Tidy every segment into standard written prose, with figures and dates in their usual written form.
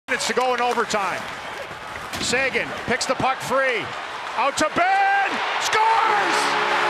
Minutes to go in overtime. Seguin picks the puck free. Out to Ben! Scores!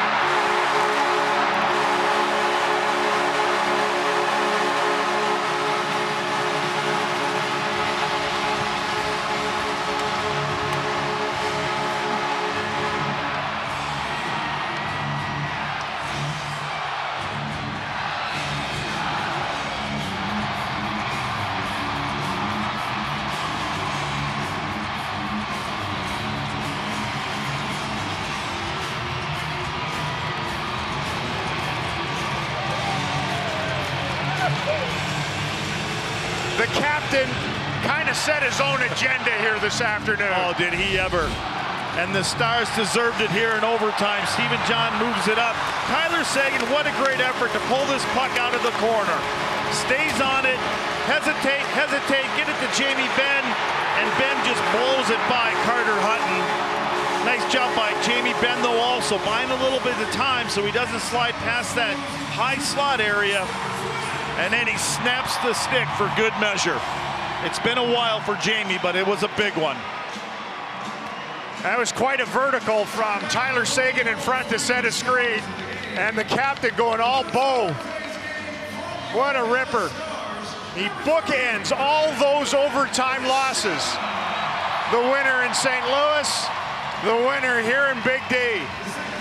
The captain kind of set his own agenda here this afternoon. Oh, did he ever. And the Stars deserved it here in overtime. Stephen John moves it up. Tyler Seguin, what a great effort to pull this puck out of the corner. Stays on it, hesitate, get it to Jamie Benn, and Ben just blows it by Carter Hutton. Nice job by Jamie Benn, though, also buying a little bit of time so he doesn't slide past that high slot area. And then he snaps the stick for good measure. It's been a while for Jamie, but it was a big one. That was quite a vertical from Tyler Seguin in front to set a screen. And the captain going all bow. What a ripper. He bookends all those overtime losses. The winner in St. Louis, the winner here in Big D.